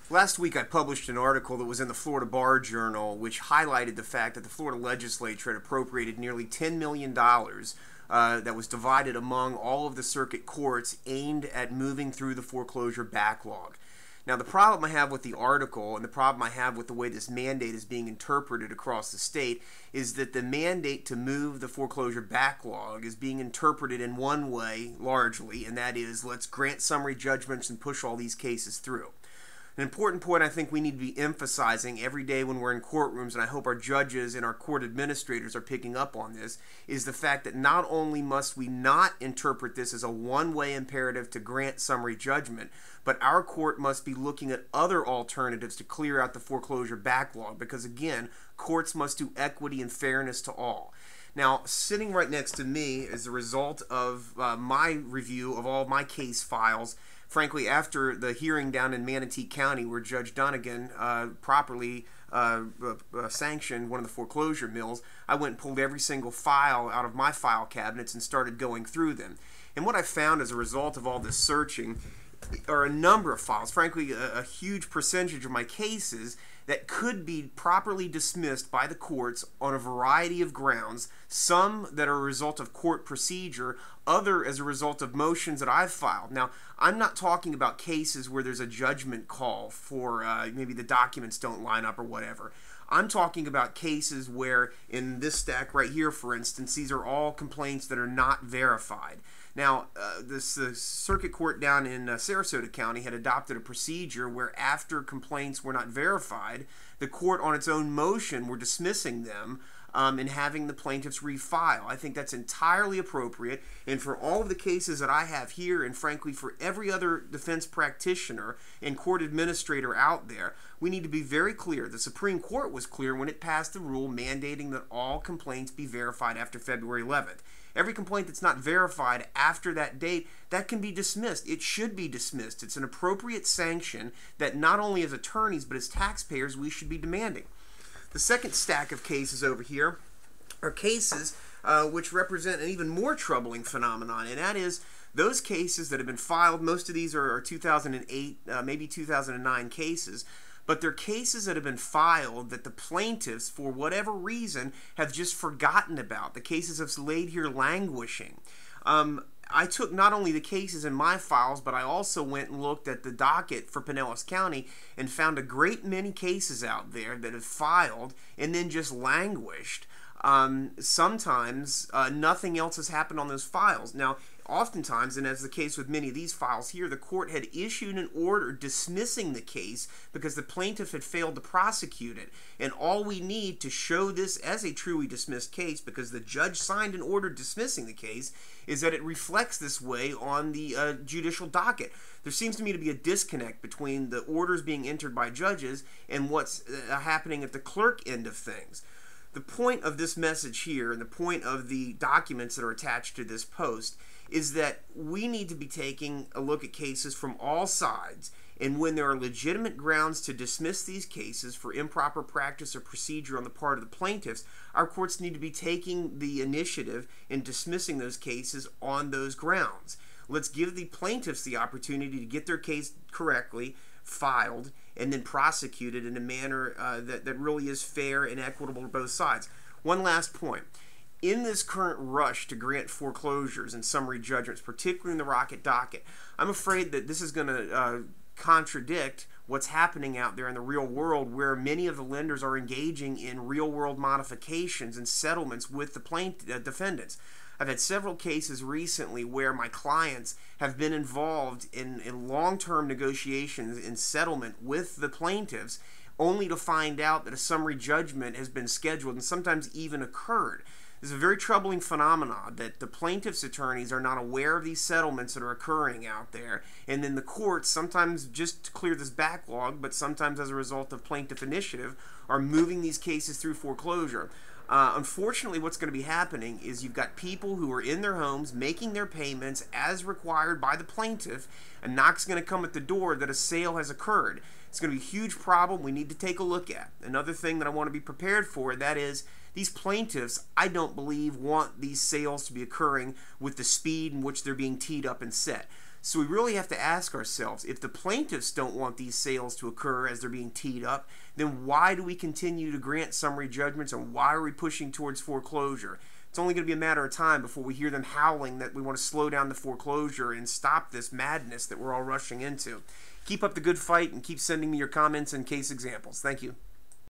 Last week I published an article that was in the Florida Bar Journal which highlighted the fact that the Florida legislature had appropriated nearly $10 million that was divided among all of the circuit courts aimed at moving through the foreclosure backlog. Now, the problem I have with the article and the problem I have with the way this mandate is being interpreted across the state is that the mandate to move the foreclosure backlog is being interpreted in one way largely, and that is let's grant summary judgments and push all these cases through. An important point I think we need to be emphasizing every day when we're in courtrooms, and I hope our judges and our court administrators are picking up on this, is the fact that not only must we not interpret this as a one-way imperative to grant summary judgment, but our court must be looking at other alternatives to clear out the foreclosure backlog because, again, courts must do equity and fairness to all. Now, sitting right next to me is the result of my review of all my case files. Frankly, after the hearing down in Manatee County where Judge Dunnigan properly sanctioned one of the foreclosure mills, I went and pulled every single file out of my file cabinets and started going through them. And what I found as a result of all this searching are a number of files, frankly a huge percentage of my cases that could be properly dismissed by the courts on a variety of grounds, some that are a result of court procedure, other as a result of motions that I've filed. Now, I'm not talking about cases where there's a judgment call for maybe the documents don't line up or whatever. I'm talking about cases where, in this stack right here, for instance, these are all complaints that are not verified. Now, the circuit court down in Sarasota County had adopted a procedure where after complaints were not verified, the court on its own motion were dismissing them and having the plaintiffs refile. I think that's entirely appropriate, and for all of the cases that I have here, and frankly for every other defense practitioner and court administrator out there, we need to be very clear. The Supreme Court was clear when it passed the rule mandating that all complaints be verified after February 11th. Every complaint that's not verified after that date, that can be dismissed. It should be dismissed. It's an appropriate sanction that not only as attorneys but as taxpayers we should be demanding. The second stack of cases over here are cases which represent an even more troubling phenomenon, and that is those cases that have been filed. Most of these are 2008, maybe 2009 cases, but they're cases that have been filed that the plaintiffs, for whatever reason, have just forgotten about. The cases have laid here languishing. I took not only the cases in my files, but I also went and looked at the docket for Pinellas County and found a great many cases out there that have filed and then just languished. Sometimes nothing else has happened on those files. Now, oftentimes, and as the case with many of these files here, the court had issued an order dismissing the case because the plaintiff had failed to prosecute it. And all we need to show this as a truly dismissed case, because the judge signed an order dismissing the case, is that it reflects this way on the judicial docket. There seems to me to be a disconnect between the orders being entered by judges and what's happening at the clerk end of things. The point of this message here and the point of the documents that are attached to this post is that we need to be taking a look at cases from all sides, and when there are legitimate grounds to dismiss these cases for improper practice or procedure on the part of the plaintiffs, our courts need to be taking the initiative in dismissing those cases on those grounds. Let's give the plaintiffs the opportunity to get their case correctly filed and then prosecuted in a manner that really is fair and equitable to both sides. One last point. In this current rush to grant foreclosures and summary judgments, particularly in the Rocket docket, I'm afraid that this is going to contradict what's happening out there in the real world, where many of the lenders are engaging in real-world modifications and settlements with the defendants. I've had several cases recently where my clients have been involved in long-term negotiations and settlement with the plaintiffs, only to find out that a summary judgment has been scheduled and sometimes even occurred. It's a very troubling phenomenon that the plaintiff's attorneys are not aware of these settlements that are occurring out there, and then the courts, sometimes just to clear this backlog, but sometimes as a result of plaintiff initiative, are moving these cases through foreclosure. Unfortunately, what's going to be happening is you've got people who are in their homes making their payments as required by the plaintiff. A knock's going to come at the door that a sale has occurred. It's going to be a huge problem we need to take a look at. Another thing that I want to be prepared for, that is, these plaintiffs, I don't believe, want these sales to be occurring with the speed in which they're being teed up and set. So we really have to ask ourselves, if the plaintiffs don't want these sales to occur as they're being teed up, then why do we continue to grant summary judgments, and why are we pushing towards foreclosure? It's only going to be a matter of time before we hear them howling that we want to slow down the foreclosure and stop this madness that we're all rushing into. Keep up the good fight and keep sending me your comments and case examples. Thank you.